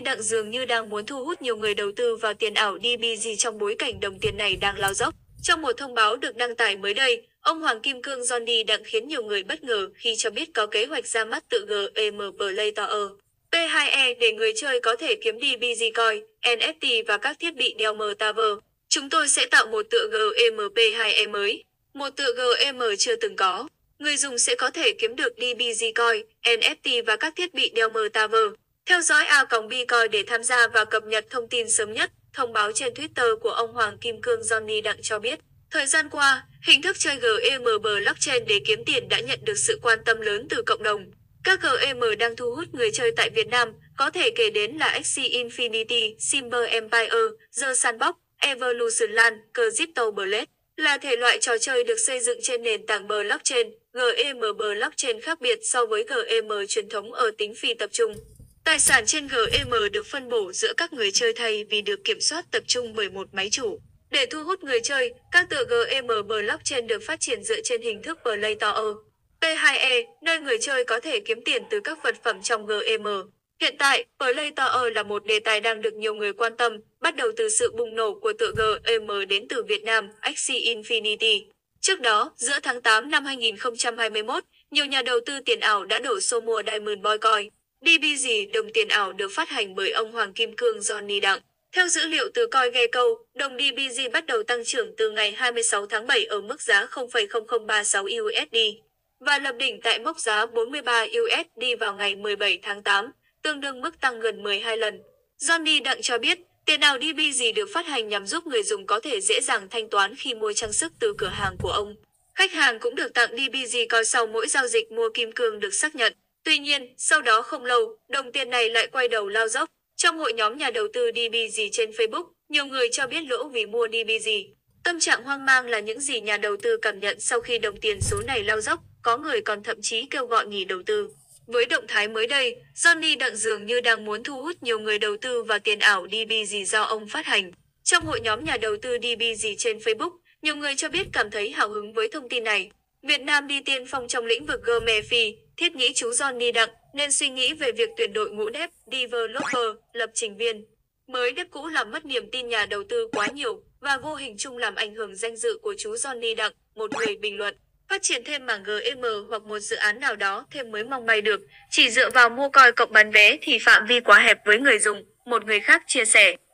Đặng dường như đang muốn thu hút nhiều người đầu tư vào tiền ảo DBZ trong bối cảnh đồng tiền này đang lao dốc. Trong một thông báo được đăng tải mới đây, ông Hoàng Kim Cương Johnny Đặng khiến nhiều người bất ngờ khi cho biết có kế hoạch ra mắt tự GEM Play Store P2E để người chơi có thể kiếm DBZ Coin, NFT và các thiết bị đeo Metaverse. Chúng tôi sẽ tạo một tựa GEM P2E mới, một tựa GEM chưa từng có. Người dùng sẽ có thể kiếm được DBZ Coin, NFT và các thiết bị đeo Metaverse. Theo dõi A-Bitcoin để tham gia và cập nhật thông tin sớm nhất, thông báo trên Twitter của ông Hoàng Kim Cương Johnny Đặng cho biết. Thời gian qua, hình thức chơi GEM blockchain để kiếm tiền đã nhận được sự quan tâm lớn từ cộng đồng. Các GEM đang thu hút người chơi tại Việt Nam, có thể kể đến là Axie Infinity, Simber Empire, The Sandbox, Evolution Land, Crypto Blade. Là thể loại trò chơi được xây dựng trên nền tảng blockchain, GEM blockchain khác biệt so với GEM truyền thống ở tính phi tập trung. Tài sản trên GEM được phân bổ giữa các người chơi thay vì được kiểm soát tập trung bởi một máy chủ. Để thu hút người chơi, các tựa GEM blockchain được phát triển dựa trên hình thức Play Store P2E, nơi người chơi có thể kiếm tiền từ các vật phẩm trong GEM. Hiện tại, Play Store là một đề tài đang được nhiều người quan tâm, bắt đầu từ sự bùng nổ của tựa GEM đến từ Việt Nam, Axie Infinity. Trước đó, giữa tháng 8 năm 2021, nhiều nhà đầu tư tiền ảo đã đổ xô mua Diamond Boy Coin. DBZ, đồng tiền ảo được phát hành bởi ông Hoàng Kim Cương Johnny Đặng. Theo dữ liệu từ CoinGecko, đồng DBZ bắt đầu tăng trưởng từ ngày 26 tháng 7 ở mức giá 0,0036 USD và lập đỉnh tại mốc giá 43 USD vào ngày 17 tháng 8, tương đương mức tăng gần 12 lần. Johnny Đặng cho biết, tiền ảo DBZ được phát hành nhằm giúp người dùng có thể dễ dàng thanh toán khi mua trang sức từ cửa hàng của ông. Khách hàng cũng được tặng DBZ Coin sau mỗi giao dịch mua kim cương được xác nhận. Tuy nhiên, sau đó không lâu, đồng tiền này lại quay đầu lao dốc. Trong hội nhóm nhà đầu tư DBZ trên Facebook, nhiều người cho biết lỗ vì mua DBZ. Tâm trạng hoang mang là những gì nhà đầu tư cảm nhận sau khi đồng tiền số này lao dốc, có người còn thậm chí kêu gọi nghỉ đầu tư. Với động thái mới đây, Johnny Đặng dường như đang muốn thu hút nhiều người đầu tư vào tiền ảo DBZ do ông phát hành. Trong hội nhóm nhà đầu tư DBZ trên Facebook, nhiều người cho biết cảm thấy hào hứng với thông tin này. Việt Nam đi tiên phong trong lĩnh vực GMFI, thiết nghĩ chú Johnny Đặng nên suy nghĩ về việc tuyển đội ngũ dev, developer, lập trình viên. Mới dev cũ làm mất niềm tin nhà đầu tư quá nhiều và vô hình chung làm ảnh hưởng danh dự của chú Johnny Đặng, một người bình luận. Phát triển thêm mảng GEM hoặc một dự án nào đó thêm mới mong bay được, chỉ dựa vào mua coin cộng bán vé thì phạm vi quá hẹp với người dùng, một người khác chia sẻ.